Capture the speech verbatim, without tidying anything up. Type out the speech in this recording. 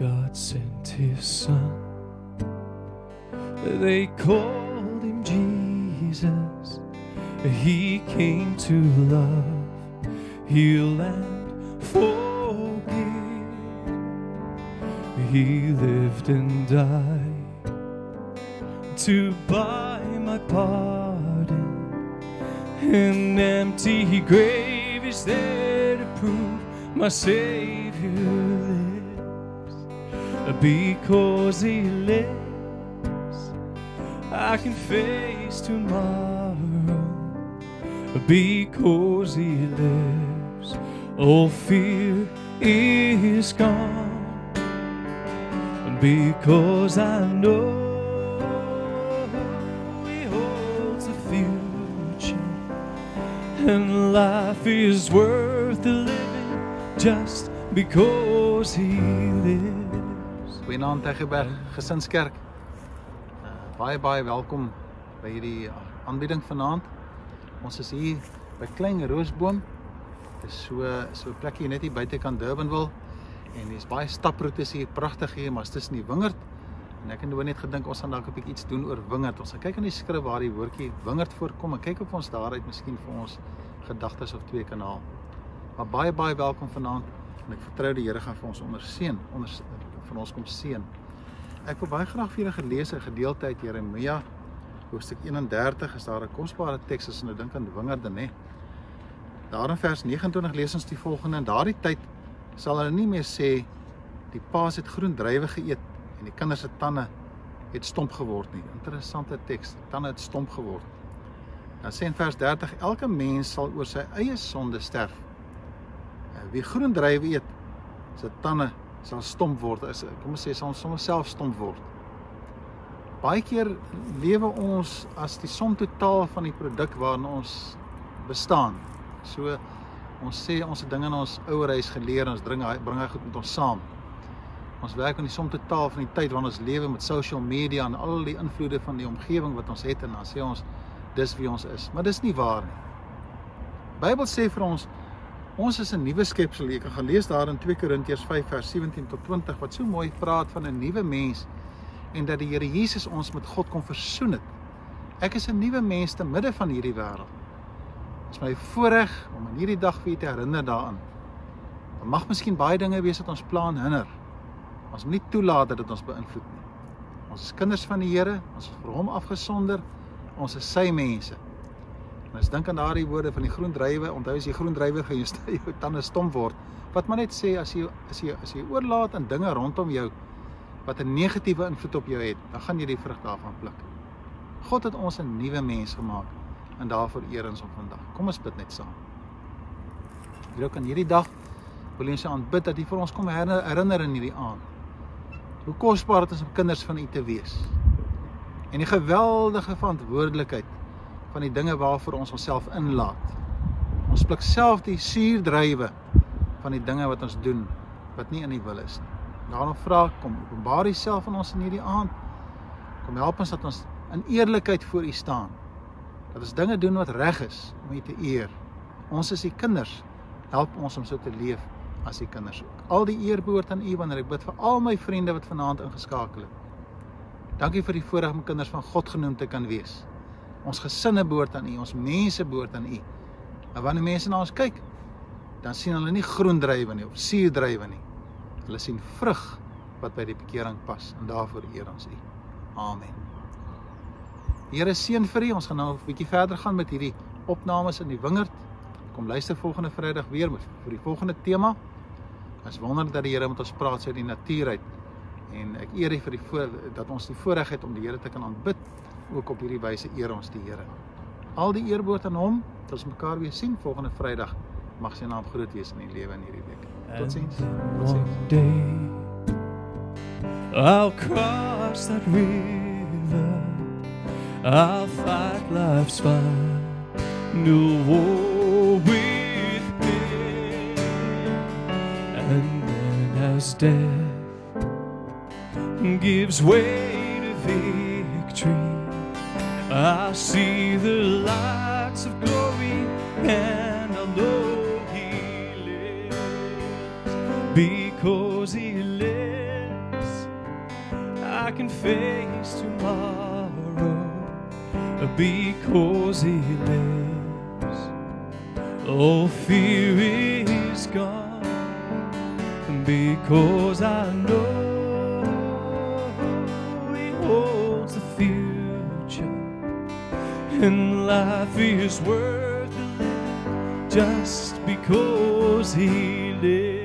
God sent His Son. They called Him Jesus. He came to love, heal, and forgive. He lived and died to buy my pardon. An empty grave is there to prove my Savior lives. Because He lives, I can face tomorrow. Because He lives, all fear is gone. Because I know He holds the future, and life is worth the living just because He lives. Goeienaand Tygerberg Gesinskerk. Uh, baie baie welkom by hierdie aanbieding vanaand. Ons is hier by Klein Roosboom. Dit is so so 'n plekkie net hier buitekant Durbanville. En dis baie staproetes hier, pragtig hier, maar tussen die wingerd. En ek het nou net gedink ons gaan dalk 'n bietjie iets doen oor wingerd. Ons gaan kyk in die skrif waar die woordjie wingerd voorkom en kyk of ons daaruit miskien vir ons gedagtes of twee kan haal. Maar baie baie welkom vanaand en ek vertrou die Here gaan vir ons onderseën, onder van ons kom seën. Ek wil baie graag vir julle gelees 'n gedeelte uit Jeremia hoofstuk eenendertig. Is daar 'n kosbare teks as ons dink aan wingerde, nê? Daar in vers vyf nege lees ons die volgende: in daardie tyd sal hulle nie meer sê die paas het groen druiwe geëet en die kinders se tande het stomp geword nie. Interessante teks, tande het stomp geword. Dan sê in vers dertig: elke mens sal oor sy eie sonde sterf. Wie groen druiwe eet, sy tande sal stomp word, is, kom ons sê, sal sommer self stomp word. Baie keer lewe ons as die som totaal van die produk waarin ons bestaan. So, ons sê ons het dinge in ons ouer huis geleer, ons bring hy, bring hy goed met ons saam. Ons werk aan die som totaal van die tyd waarin ons lewe met social media en al die invloede van die omgewing wat ons het, en dan sê ons, dis wie ons is. Maar dis nie waar nie. Die Bybel sê vir ons, ons is 'n nuwe skepsel. Jy kan gaan lees daar in twee Korintiërs vyf vers sewentien tot twintig, wat so mooi praat van 'n nuwe mens, en dat die Here Jesus ons met God kon versoen het. Ek is 'n nuwe mens te midde van hierdie wêreld. Dit is my voorreg om in hierdie dag vir u te herinner daaraan. Daar mag miskien baie dinge wees wat ons plan hinder. Ons moet nie toelaat dat dit ons beïnvloed nie. Ons is kinders van die Here, ons is vir hom afgesonder, ons is sy mense. En as dink aan daardie woorde van die groen druiwe, onthou as jy groen druiwe gaan jou, jou tande stomp word, wat maar net sê, as jy, as jy, as jy oorlaat aan dinge rondom jou, wat 'n negatiewe invloed op jou het, dan gaan jy die vrug daarvan pluk. God het ons 'n nuwe mens gemaak, en daarvoor eer ons hom vandag. Kom ons bid net saam. Hier ook aan hierdie dag, wil ons aanbid dat U vir ons kom herinner in hierdie aand. Hoe kosbaar het is om kinders van U te wees. En die geweldige verantwoordelikheid van die dinge waarvoor ons onsself inlaat. Ons pluk self die suurdruiwe van die dinge wat ons doen, wat nie in U wil is nie. Daarom vra ek, kom openbaar U self aan ons in hierdie aand. Kom help ons dat ons in eerlikheid voor U staan. Dat ons dinge doen wat reg is, om U te eer. Ons is U kinders, help ons om so te leef as U kinders ook. Al die eer behoort aan U, wanneer ek bid vir al my vriende wat vanaand ingeskakel het. Dankie vir die voorreg om kinders van God genoem te kan wees. Ons gesinne behoort aan U, ons mense behoort aan U. En wanneer mense na ons kyk, dan sien hulle nie groen druiwe nie, of suurdruiwe nie. Hulle sien vrug wat by die bekering pas, en daarvoor eer ons U. Amen. Die Here seën vir U. Ons gaan nou 'n bietjie verder gaan met hierdie opnames in die wingerd. Kom luister volgende Vrydag weer met vir die volgende tema. Ons wonder dat die Here met ons praat sy die natuur uit. En ek eer U vir die voor, dat ons die voorreg het om die Here te kan aanbid. Ook op hierdie wyse eer ons die Here. Al die eer behoort aan hom. Tot ons mekaar weer sien volgende Vrydag. Mag sy naam groot wees in die lewe in hierdie week. Totsiens. Totsiens. I'll cross that river, I'll fight life's fight, no war with pain. And then as death gives way to victory, I'll see the lights of glory, and I'll know He lives, because He lives. can face tomorrow because He lives. All fear is gone because I know He holds the future, and life is worth living just because He lives.